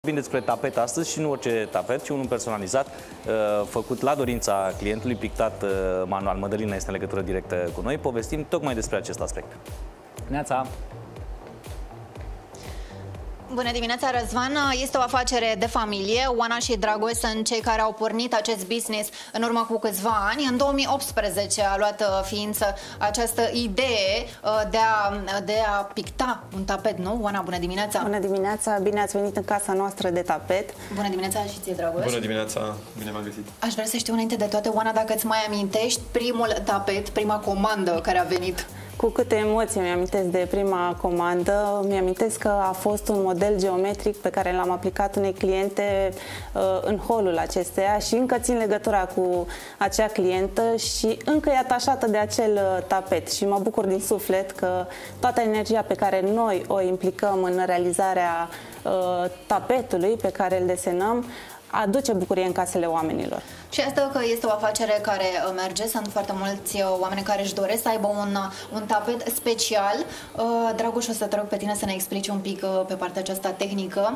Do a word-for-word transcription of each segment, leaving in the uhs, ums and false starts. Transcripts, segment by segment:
Vorbim despre tapet astăzi și nu orice tapet, ci unul personalizat, făcut la dorința clientului, pictat manual. Mădălina este în legătură directă cu noi. Povestim tocmai despre acest aspect. Neața! Bună dimineața, Răzvan! Este o afacere de familie. Oana și Dragoș sunt cei care au pornit acest business în urmă cu câțiva ani. În două mii optsprezece a luat ființă această idee de a, de a picta un tapet, nu? Oana, bună dimineața! Bună dimineața! Bine ați venit în casa noastră de tapet. Bună dimineața și ție, Dragoș! Bună dimineața! Bine m-am găsit! Aș vrea să știu înainte de toate, Oana, dacă îți mai amintești primul tapet, prima comandă care a venit? Cu câte emoții mi-amintesc de prima comandă. Mi-amintesc că a fost un model geometric pe care l-am aplicat unei cliente uh, în holul acesteia și încă țin legătura cu acea clientă și încă e atașată de acel uh, tapet și mă bucur din suflet că toată energia pe care noi o implicăm în realizarea uh, tapetului pe care îl desenăm aduce bucurie în casele oamenilor. Și asta că este o afacere care merge, sunt foarte mulți oameni care își doresc să aibă un, un tapet special. Dragoș, o să te rog pe tine să ne explici un pic pe partea aceasta tehnică.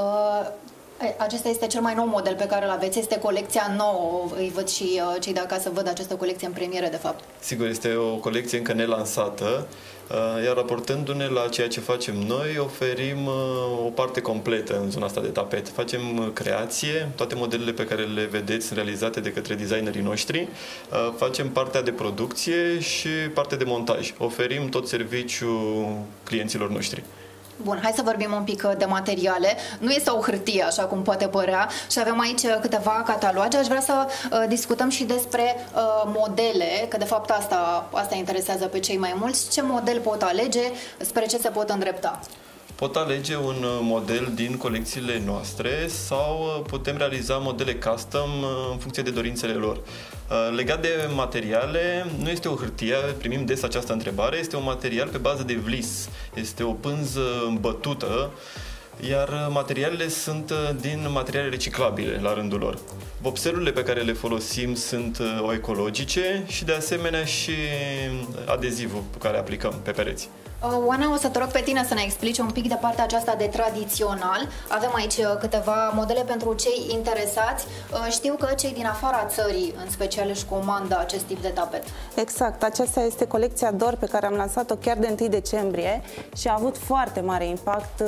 Acesta este cel mai nou model pe care îl aveți, este colecția nouă. Îi văd și cei de acasă văd această colecție în premieră, de fapt. Sigur, este o colecție încă nelansată, iar raportându-ne la ceea ce facem noi, oferim o parte completă în zona asta de tapet. Facem creație, toate modelele pe care le vedeți sunt realizate de către designerii noștri. Facem partea de producție și partea de montaj. Oferim tot serviciul clienților noștri. Bun, hai să vorbim un pic de materiale. Nu este o hârtie, așa cum poate părea, și avem aici câteva cataloage. Aș vrea să uh, discutăm și despre uh, modele, că de fapt asta, asta interesează pe cei mai mulți. Ce model pot alege, spre ce se pot îndrepta? Pot alege un model din colecțiile noastre sau putem realiza modele custom în funcție de dorințele lor. Legat de materiale, nu este o hârtie, primim des această întrebare, este un material pe bază de vlis, este o pânză bătută, iar materialele sunt din materiale reciclabile la rândul lor. Vopselurile pe care le folosim sunt ecologice și de asemenea și adezivul pe care aplicăm pe pereți. Oana, o să te rog pe tine să ne explici un pic de partea aceasta de tradițional. Avem aici câteva modele pentru cei interesați. Știu că cei din afara țării, în special, își comandă acest tip de tapet. Exact, aceasta este colecția Dor pe care am lansat-o chiar de întâi decembrie și a avut foarte mare impact,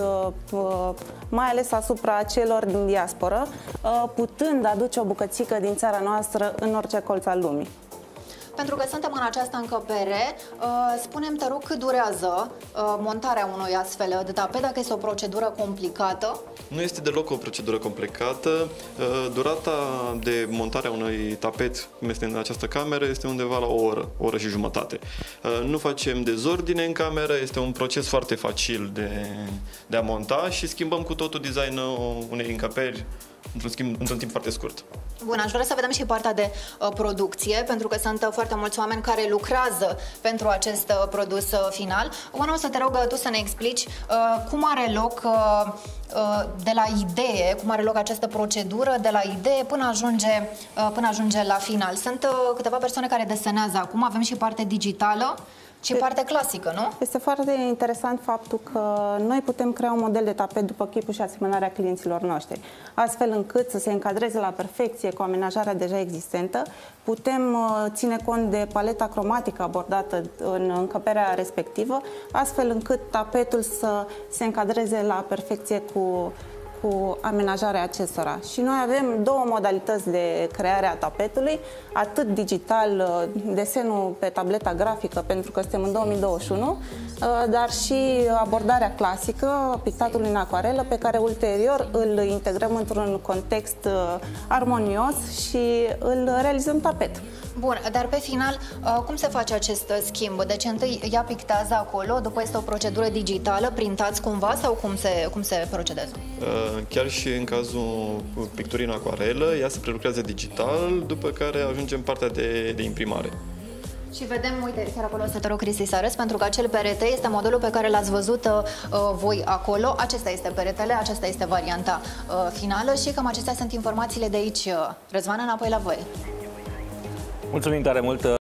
mai ales asupra celor din diasporă, putând aduce o bucățică din țara noastră în orice colț al lumii. Pentru că suntem în această încăpere, spune-mi, te rog, cât durează montarea unui astfel de tapet, dacă este o procedură complicată? Nu este deloc o procedură complicată. Durata de montare a unui tapet, cum este în această cameră, este undeva la o oră, o oră și jumătate. Nu facem dezordine în cameră, este un proces foarte facil de, de a monta și schimbăm cu totul designul unei încăperi într-un într-un timp foarte scurt. Bun, aș vrea să vedem și partea de uh, producție, pentru că sunt uh, foarte mulți oameni care lucrează pentru acest uh, produs uh, final. Oana, o să te rog uh, tu să ne explici uh, cum are loc uh, uh, de la idee, cum are loc această procedură de la idee până ajunge, uh, până ajunge la final. Sunt uh, câteva persoane care desenează acum, avem și parte digitală și parte clasică, nu? Este foarte interesant faptul că noi putem crea un model de tapet după chipul și asemănarea clienților noștri, astfel încât să se încadreze la perfecție cu amenajarea deja existentă. Putem ține cont de paleta cromatică abordată în încăperea respectivă, astfel încât tapetul să se încadreze la perfecție cu cu amenajarea acestora. Și noi avem două modalități de creare a tapetului, atât digital, desenul pe tableta grafică, pentru că suntem în două mii douăzeci și unu, dar și abordarea clasică, pictatul în acoarelă, pe care ulterior îl integrăm într-un context armonios și îl realizăm tapet. Bun, dar pe final, cum se face acest schimb? Deci întâi ea pictează acolo, după este o procedură digitală, printați cumva sau cum se, cum se procedează? Chiar și în cazul picturii în acoarelă, ea se prelucrează digital, după care ajungem partea de, de imprimare. Și vedem, uite, chiar acolo o să te rog, Cristi, să arăți, pentru că acel perete este modelul pe care l-ați văzut uh, voi acolo. Acesta este peretele, aceasta este varianta uh, finală și cam acestea sunt informațiile de aici. Răzvan, înapoi la voi. Mulțumim tare mult!